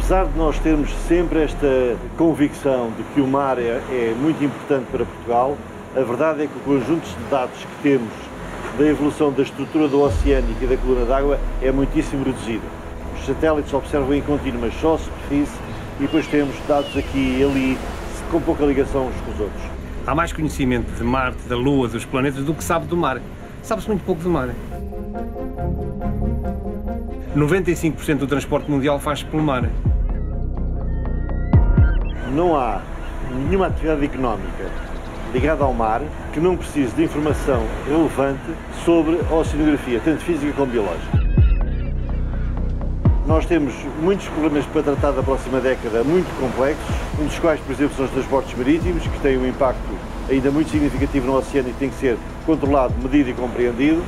Apesar de nós termos sempre esta convicção de que o mar é muito importante para Portugal, a verdade é que o conjunto de dados que temos da evolução da estrutura do oceânico e da coluna d'água é muitíssimo reduzido. Os satélites observam em contínuo, mas só a superfície, e depois temos dados aqui e ali com pouca ligação uns com os outros. Há mais conhecimento de Marte, da Lua, dos planetas do que sabe do mar. Sabe-se muito pouco do mar. 95% do transporte mundial faz pelo mar. Não há nenhuma atividade económica ligada ao mar que não precise de informação relevante sobre a oceanografia, tanto física como biológica. Nós temos muitos problemas para tratar da próxima década, muito complexos, um dos quais, por exemplo, são os transportes marítimos, que têm um impacto ainda muito significativo no oceano e que tem que ser controlado, medido e compreendido.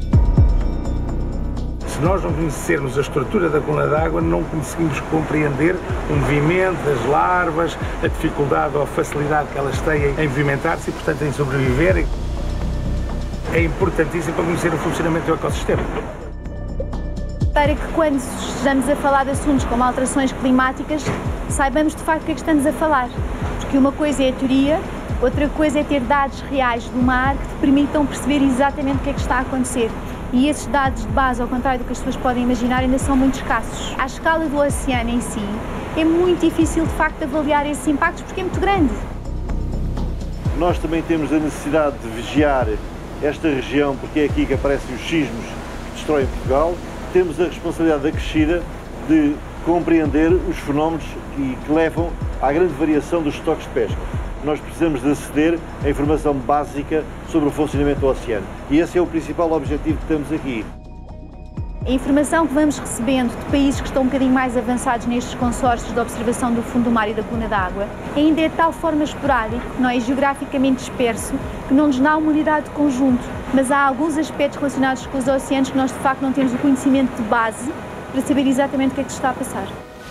Se nós não conhecermos a estrutura da coluna d'água, não conseguimos compreender o movimento das larvas, a dificuldade ou a facilidade que elas têm em movimentar-se e, portanto, em sobreviver. É importantíssimo para conhecer o funcionamento do ecossistema. Para que quando estejamos a falar de assuntos como alterações climáticas, saibamos de facto o que é que estamos a falar. Porque uma coisa é a teoria, outra coisa é ter dados reais do mar que te permitam perceber exatamente o que é que está a acontecer. E esses dados de base, ao contrário do que as pessoas podem imaginar, ainda são muito escassos. À escala do oceano em si, é muito difícil de facto avaliar esses impactos porque é muito grande. Nós também temos a necessidade de vigiar esta região porque é aqui que aparecem os sismos que destroem Portugal. Temos a responsabilidade acrescida de compreender os fenómenos que levam à grande variação dos estoques de pesca. Nós precisamos de aceder à informação básica sobre o funcionamento do oceano. E esse é o principal objetivo que temos aqui. A informação que vamos recebendo de países que estão um bocadinho mais avançados nestes consórcios de observação do fundo do mar e da coluna d'água ainda é de tal forma esporádico, não é geograficamente disperso, que não nos dá uma unidade de conjunto. Mas há alguns aspectos relacionados com os oceanos que nós de facto não temos o conhecimento de base para saber exatamente o que é que se está a passar.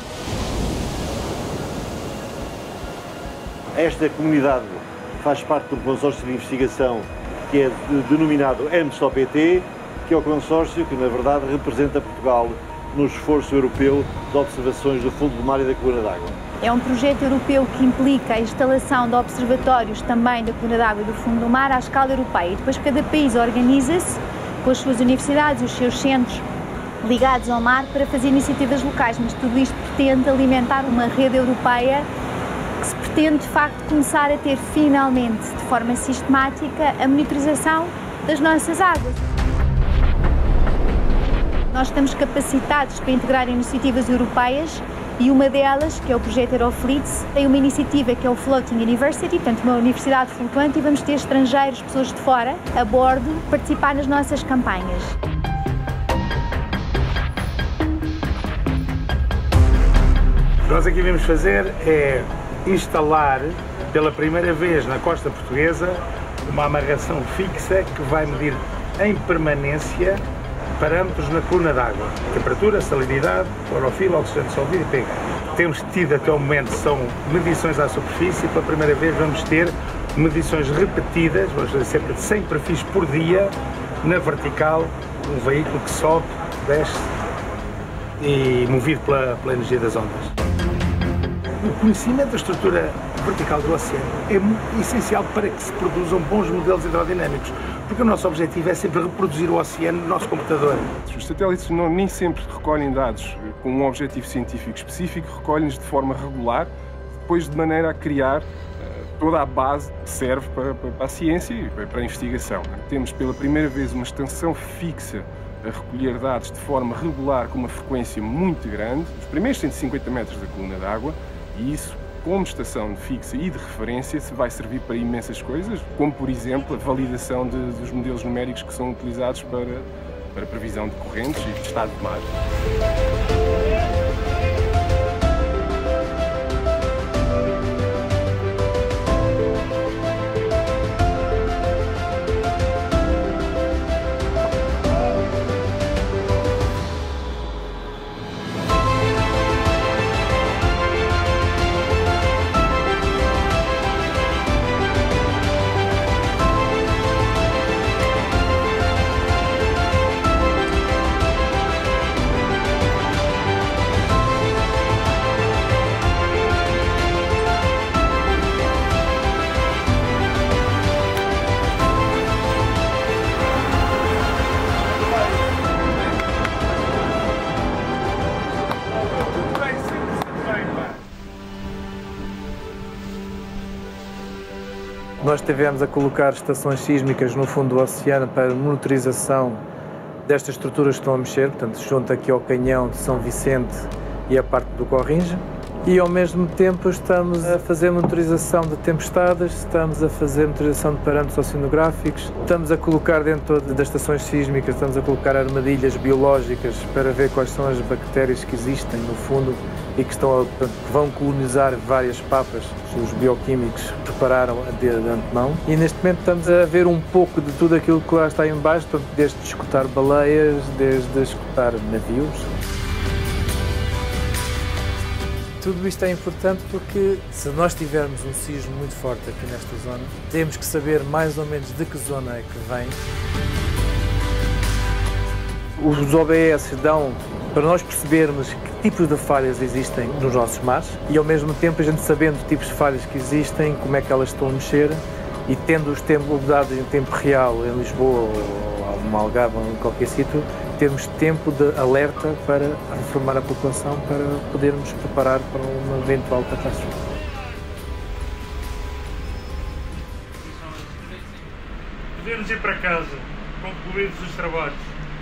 Esta comunidade faz parte de um consórcio de investigação que é denominado EMSOPT, que é o consórcio que, na verdade, representa Portugal no esforço europeu de observações do fundo do mar e da coluna d'água. É um projeto europeu que implica a instalação de observatórios também da coluna d'água e do fundo do mar à escala europeia. E depois cada país organiza-se com as suas universidades, os seus centros ligados ao mar para fazer iniciativas locais, mas tudo isto pretende alimentar uma rede europeia que se pretende, de facto, começar a ter finalmente, de forma sistemática, a monitorização das nossas águas. Nós estamos capacitados para integrar iniciativas europeias e uma delas, que é o projeto Eurofleets, tem uma iniciativa que é o Floating University, portanto uma universidade flutuante, e vamos ter estrangeiros, pessoas de fora, a bordo, participar nas nossas campanhas. O que nós aqui vamos fazer é instalar, pela primeira vez na costa portuguesa, uma amarração fixa que vai medir em permanência parâmetros na coluna d'água: temperatura, salinidade, clorofila, oxigênio dissolvido e pH. Temos tido até o momento são medições à superfície, pela primeira vez vamos ter medições repetidas, vamos fazer cerca de 100 perfis por dia na vertical, um veículo que sobe, desce e movido pela energia das ondas. O conhecimento da estrutura vertical do oceano é essencial para que se produzam bons modelos hidrodinâmicos, porque o nosso objetivo é sempre reproduzir o oceano no nosso computador. Os satélites nem sempre recolhem dados com um objetivo científico específico, recolhem-nos de forma regular, depois de maneira a criar toda a base que serve para a ciência e para a investigação. Temos pela primeira vez uma estação fixa a recolher dados de forma regular com uma frequência muito grande, os primeiros 150 metros da coluna d'água, e isso, como estação fixa e de referência, se vai servir para imensas coisas, como, por exemplo, a validação dos modelos numéricos que são utilizados para previsão de correntes e de estado de mar. Nós estivemos a colocar estações sísmicas no fundo do oceano para monitorização destas estruturas que estão a mexer, portanto, junto aqui ao canhão de São Vicente e a parte do Corringe. E, ao mesmo tempo, estamos a fazer monitorização de tempestades, estamos a fazer monitorização de parâmetros oceanográficos, estamos a colocar dentro das estações sísmicas, estamos a colocar armadilhas biológicas para ver quais são as bactérias que existem no fundo e que vão colonizar várias papas que os bioquímicos prepararam de antemão. E, neste momento, estamos a ver um pouco de tudo aquilo que lá está em baixo, desde escutar baleias, desde escutar navios. Tudo isto é importante porque, se nós tivermos um sismo muito forte aqui nesta zona, temos que saber mais ou menos de que zona é que vem. Os OBS dão para nós percebermos que tipos de falhas existem nos nossos mares e, ao mesmo tempo, a gente sabendo os tipos de falhas que existem, como é que elas estão a mexer e tendo os dados em tempo real em Lisboa ou no Algarve ou em qualquer sítio, termos tempo de alerta para informar a população para podermos preparar para uma eventual catástrofe. Podemos ir para casa, concluídos os trabalhos.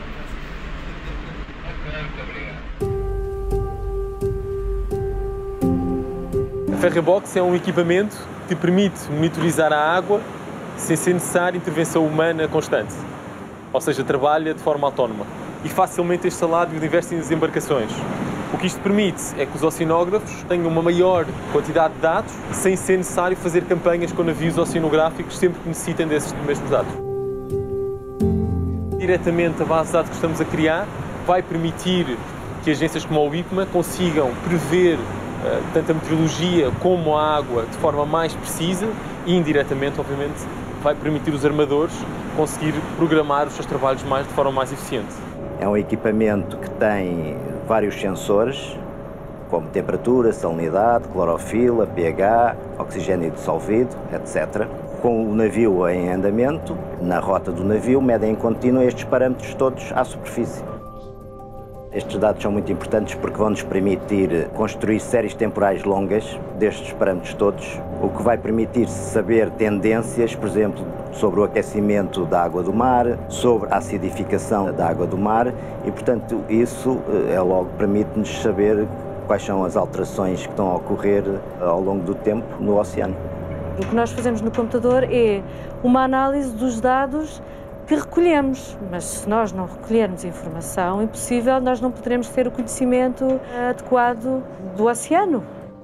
A Ferrybox é um equipamento que permite monitorizar a água sem ser necessária intervenção humana constante, ou seja, trabalha de forma autónoma e facilmente instalado em diversas embarcações. O que isto permite é que os oceanógrafos tenham uma maior quantidade de dados sem ser necessário fazer campanhas com navios oceanográficos sempre que necessitem desses mesmos dados. Diretamente a base de dados que estamos a criar vai permitir que agências como a IPMA consigam prever tanto a meteorologia como a água de forma mais precisa e indiretamente, obviamente, vai permitir os armadores conseguir programar os seus trabalhos de forma mais eficiente. É um equipamento que tem vários sensores, como temperatura, salinidade, clorofila, pH, oxigênio dissolvido, etc. Com o navio em andamento, na rota do navio, medem em contínuo estes parâmetros todos à superfície. Estes dados são muito importantes porque vão-nos permitir construir séries temporais longas destes parâmetros todos, o que vai permitir saber tendências, por exemplo, sobre o aquecimento da água do mar, sobre a acidificação da água do mar e, portanto, isso logo permite-nos saber quais são as alterações que estão a ocorrer ao longo do tempo no oceano. O que nós fazemos no computador é uma análise dos dados que recolhemos, mas se nós não recolhermos informação, é impossível, nós não poderemos ter o conhecimento adequado do oceano.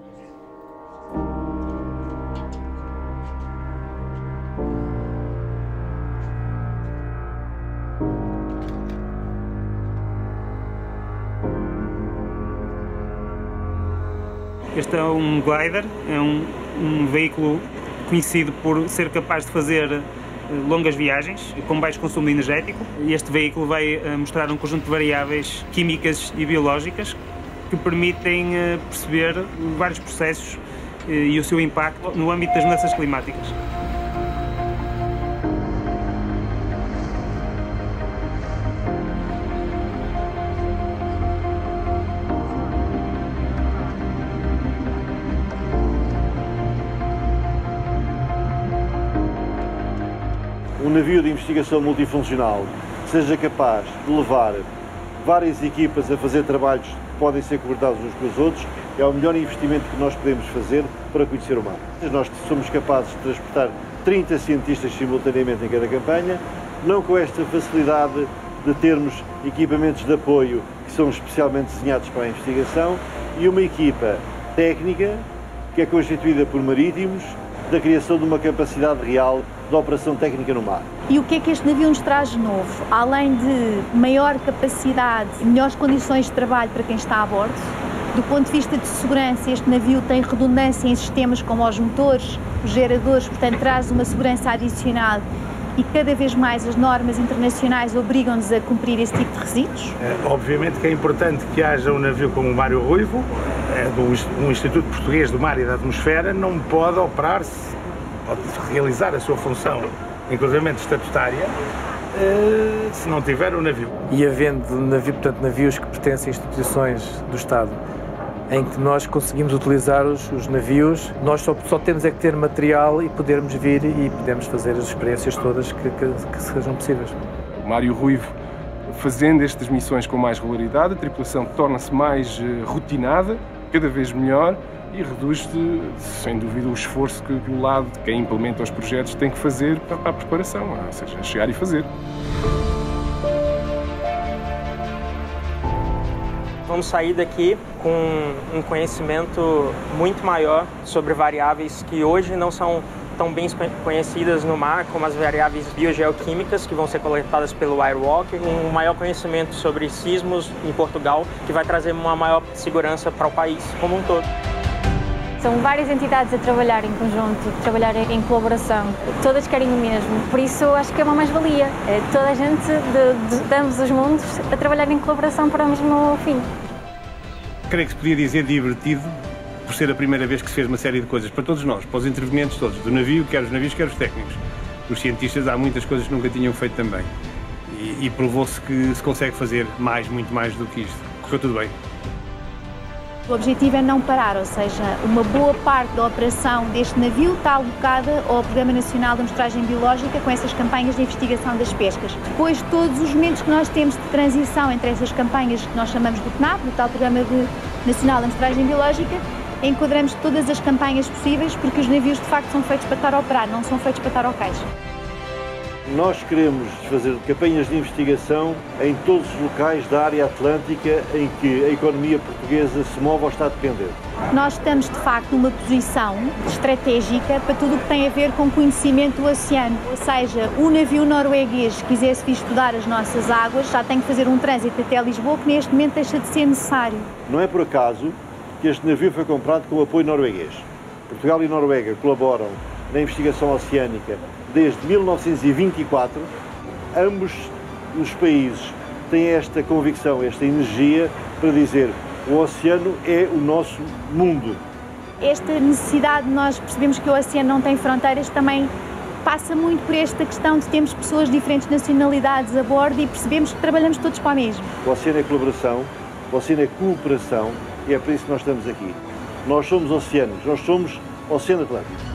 Este é um glider, é um veículo conhecido por ser capaz de fazer longas viagens com baixo consumo energético. Este veículo vai mostrar um conjunto de variáveis químicas e biológicas que permitem perceber vários processos e o seu impacto no âmbito das mudanças climáticas. Um navio de investigação multifuncional seja capaz de levar várias equipas a fazer trabalhos que podem ser coordenados uns com os outros, é o melhor investimento que nós podemos fazer para conhecer o mar. Nós somos capazes de transportar 30 cientistas simultaneamente em cada campanha, não com esta facilidade de termos equipamentos de apoio que são especialmente desenhados para a investigação e uma equipa técnica que é constituída por marítimos da criação de uma capacidade real de operação técnica no mar. E o que é que este navio nos traz de novo? Além de maior capacidade e melhores condições de trabalho para quem está a bordo, do ponto de vista de segurança, este navio tem redundância em sistemas como os motores, os geradores, portanto traz uma segurança adicional e cada vez mais as normas internacionais obrigam-nos a cumprir esse tipo de resíduos? Obviamente que é importante que haja um navio como o Mário Ruivo, do Instituto Português do Mar e da Atmosfera, não pode operar-se, pode realizar a sua função, inclusive estatutária, se não tiver o navio. E havendo navio, portanto, navios que pertencem a instituições do Estado em que nós conseguimos utilizar os navios. Nós só temos é que ter material e podermos vir e podemos fazer as experiências todas que sejam possíveis. O Mário Ruivo, fazendo estas missões com mais regularidade, a tripulação torna-se mais rotinada, cada vez melhor, e reduz, sem dúvida, o esforço que o lado de quem implementa os projetos tem que fazer para a preparação, ou seja, chegar e fazer. Vamos sair daqui com um conhecimento muito maior sobre variáveis que hoje não são tão bem conhecidas no mar, como as variáveis biogeoquímicas, que vão ser coletadas pelo Airwalk, um maior conhecimento sobre sismos em Portugal, que vai trazer uma maior segurança para o país como um todo. São várias entidades a trabalhar em conjunto, a trabalhar em colaboração. Todas querem o mesmo. Por isso, acho que é uma mais-valia. É toda a gente de ambos os mundos a trabalhar em colaboração para o mesmo fim. Creio que se podia dizer divertido, por ser a primeira vez que se fez uma série de coisas para todos nós, para os intervenientes todos, do navio, quer os navios, quer os técnicos. Os cientistas, há muitas coisas que nunca tinham feito também. E provou-se que se consegue fazer muito mais do que isto. Correu tudo bem. O objetivo é não parar, ou seja, uma boa parte da operação deste navio está alocada ao Programa Nacional de Amostragem Biológica com essas campanhas de investigação das pescas. Depois, todos os momentos que nós temos de transição entre essas campanhas que nós chamamos do PNAB, do tal Programa Nacional de Amostragem Biológica, enquadramos todas as campanhas possíveis, porque os navios de facto são feitos para estar a operar, não são feitos para estar ao cais. Nós queremos fazer campanhas de investigação em todos os locais da área atlântica em que a economia portuguesa se move ou está dependente. Nós estamos, de facto, numa posição estratégica para tudo o que tem a ver com conhecimento do oceano. Ou seja, um navio norueguês que quisesse vir estudar as nossas águas já tem que fazer um trânsito até Lisboa que neste momento deixa de ser necessário. Não é por acaso que este navio foi comprado com o apoio norueguês. Portugal e Noruega colaboram na investigação oceânica desde 1924. Ambos os países têm esta convicção, esta energia para dizer o oceano é o nosso mundo. Esta necessidade de nós percebemos que o oceano não tem fronteiras também passa muito por esta questão de termos pessoas de diferentes nacionalidades a bordo e percebemos que trabalhamos todos para o mesmo. O oceano é colaboração, o oceano é cooperação e é por isso que nós estamos aqui. Nós somos oceanos, nós somos Oceano Atlântico.